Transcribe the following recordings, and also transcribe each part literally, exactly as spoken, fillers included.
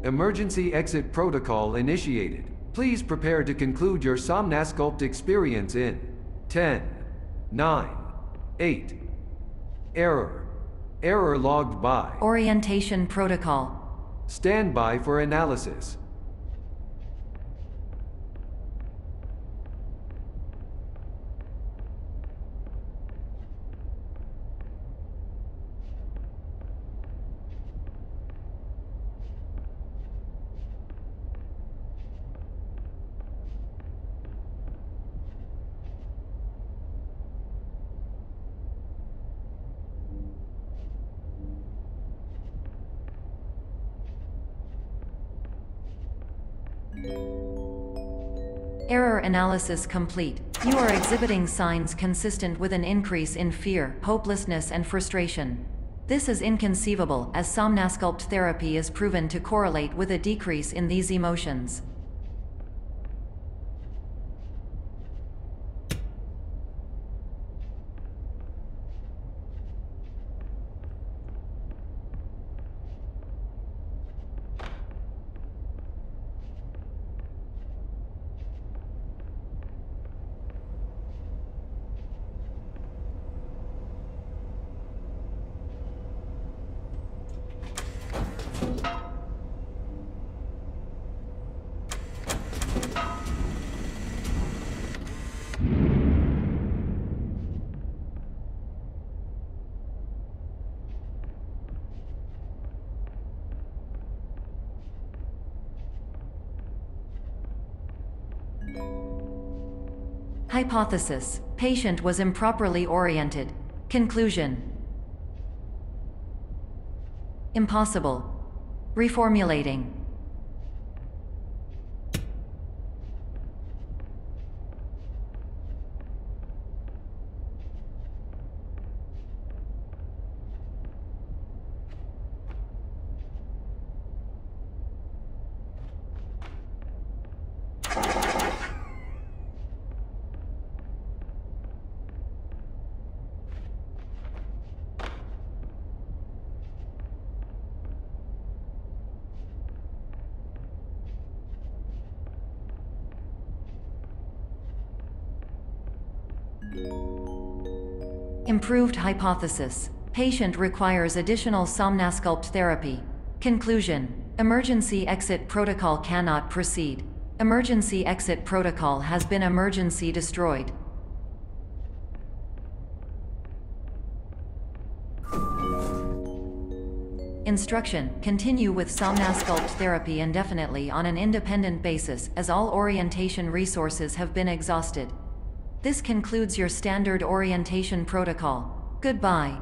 Emergency exit protocol initiated. Please prepare to conclude your Somnasculpt experience in ten, nine, eight. Error. Error logged by. Orientation protocol. Stand by for analysis. Error analysis complete. You are exhibiting signs consistent with an increase in fear, hopelessness, and frustration. This is inconceivable, as Somnasculpt therapy is proven to correlate with a decrease in these emotions. Hypothesis: patient was improperly oriented. Conclusion: impossible. Reformulating. Improved hypothesis: patient requires additional Somnasculpt therapy. Conclusion: emergency exit protocol cannot proceed. Emergency exit protocol has been emergency destroyed. Instruction: continue with Somnasculpt therapy indefinitely on an independent basis, as all orientation resources have been exhausted. This concludes your standard orientation protocol. Goodbye.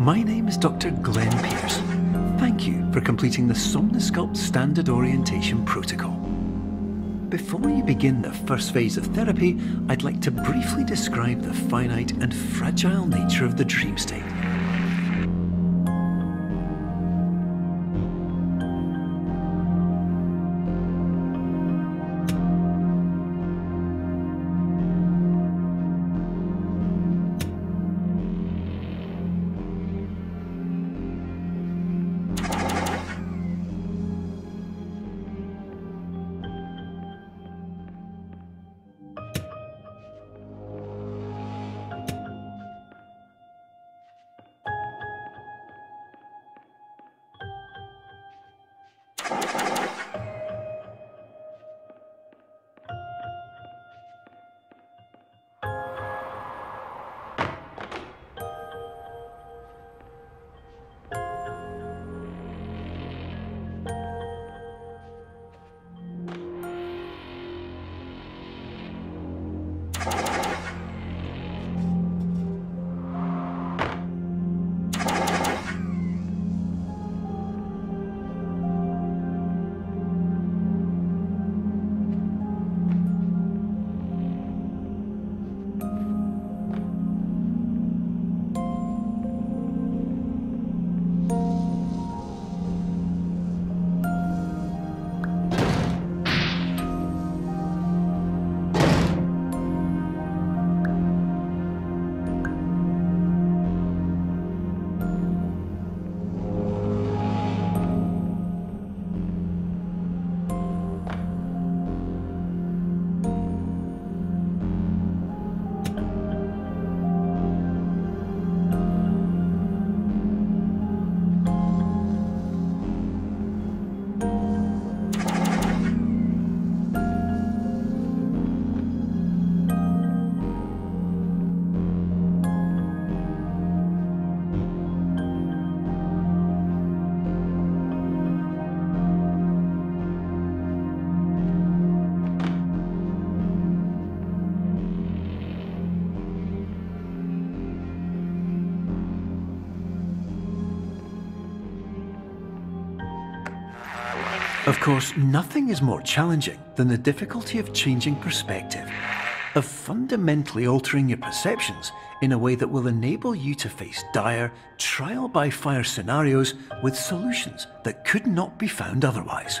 My name is Doctor Glenn Pierce. Thank you for completing the Somnosculpt Standard Orientation Protocol. Before you begin the first phase of therapy, I'd like to briefly describe the finite and fragile nature of the dream state. Of course, nothing is more challenging than the difficulty of changing perspective, of fundamentally altering your perceptions in a way that will enable you to face dire, trial-by-fire scenarios with solutions that could not be found otherwise.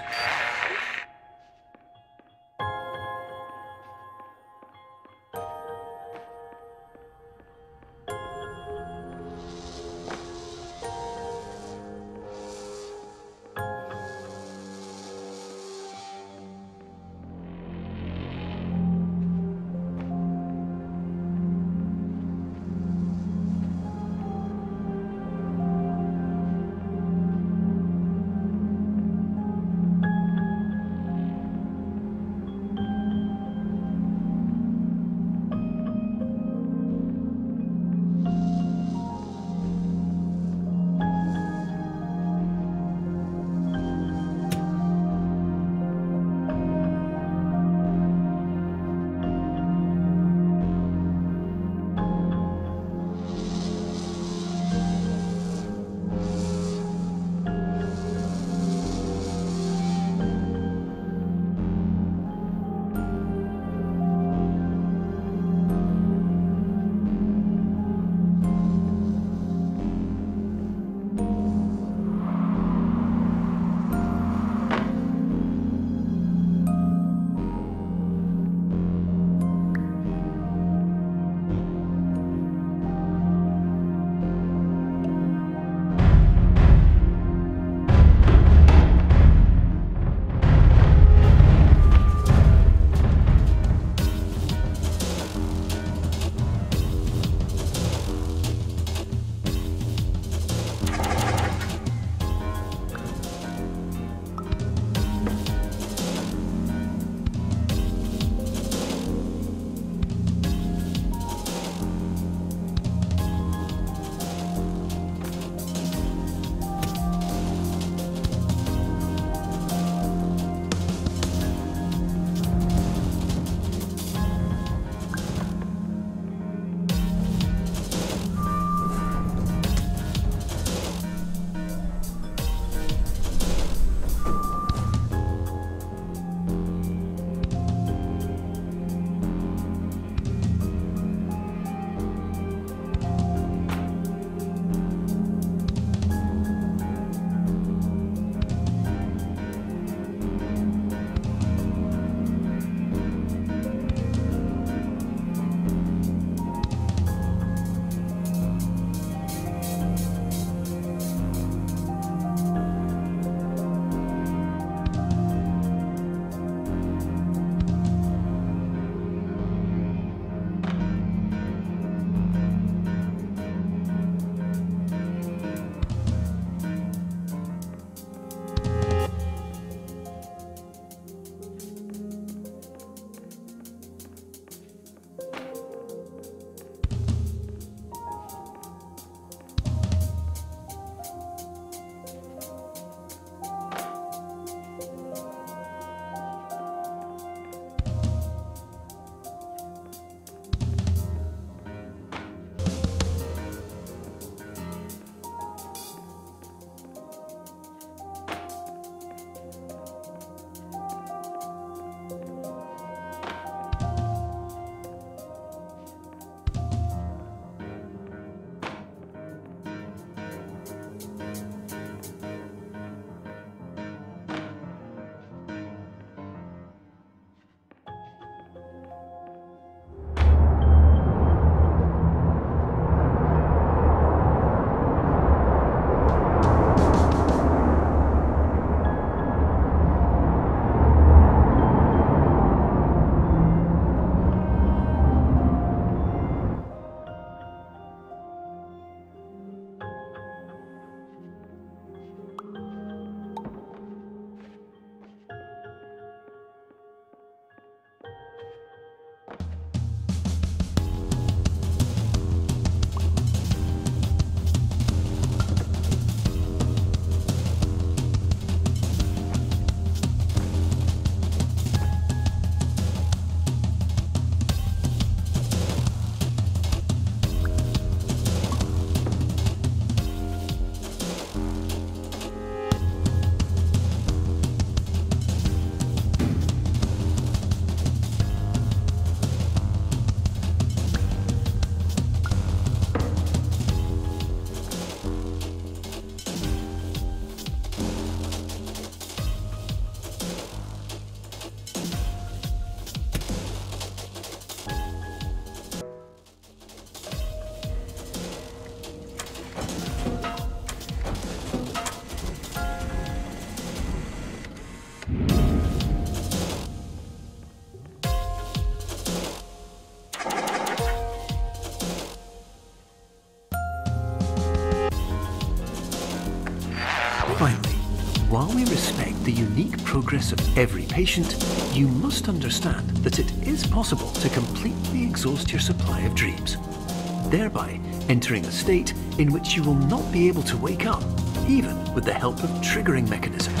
Finally, while we respect the unique progress of every patient, you must understand that it is possible to completely exhaust your supply of dreams, thereby entering a state in which you will not be able to wake up, even with the help of triggering mechanisms.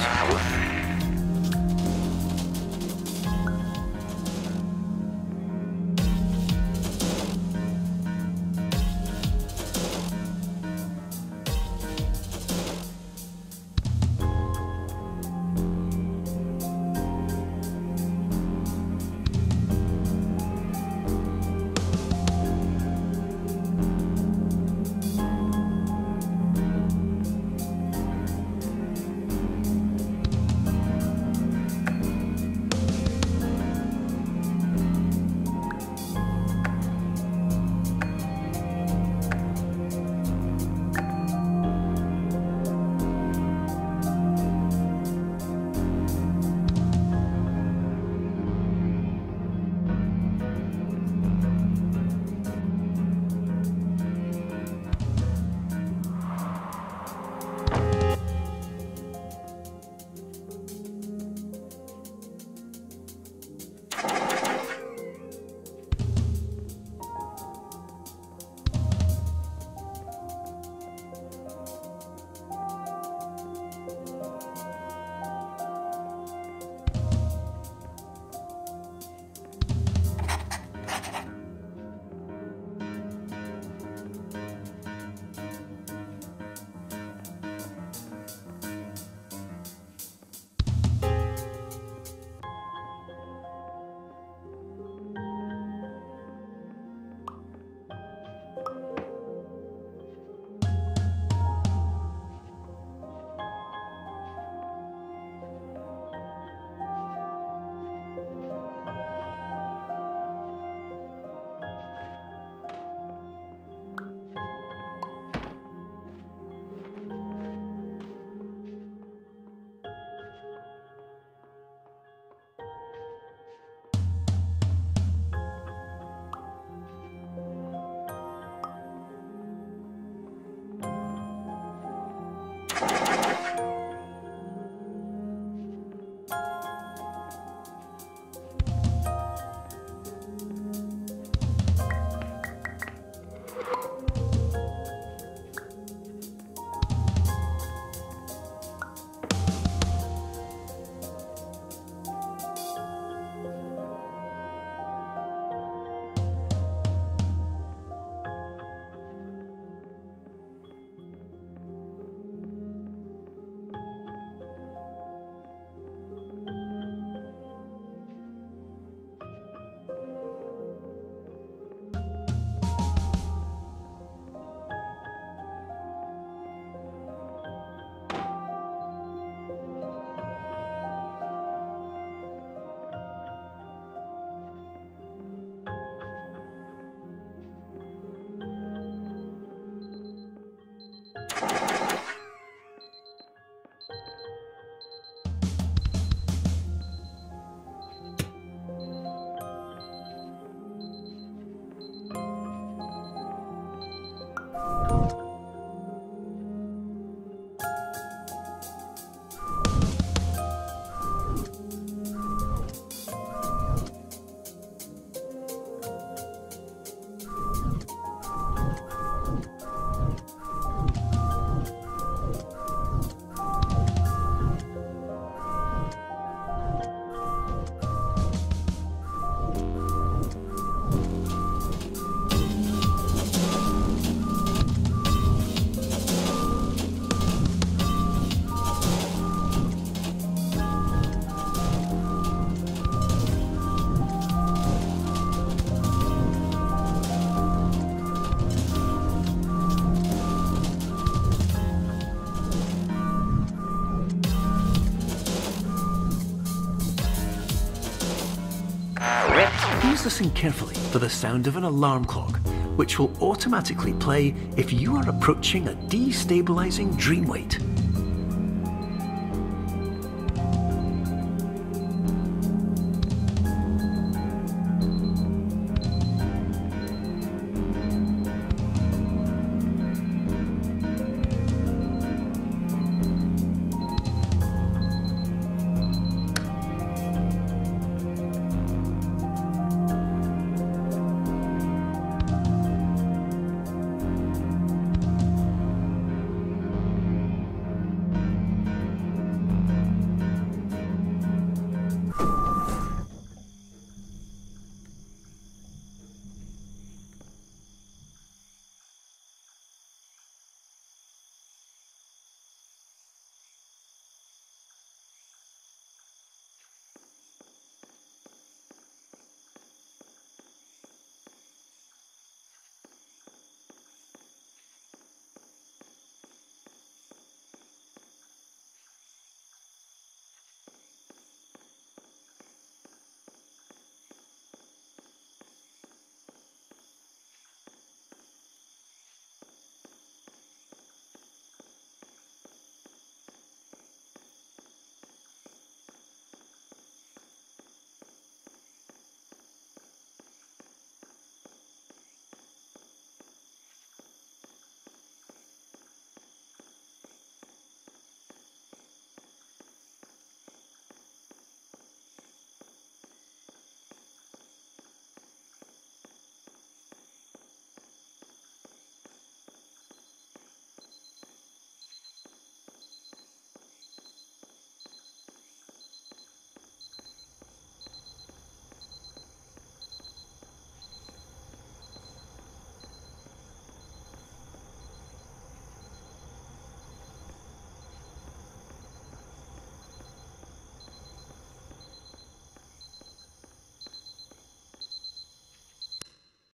Please listen carefully for the sound of an alarm clock, which will automatically play if you are approaching a destabilizing dream weight.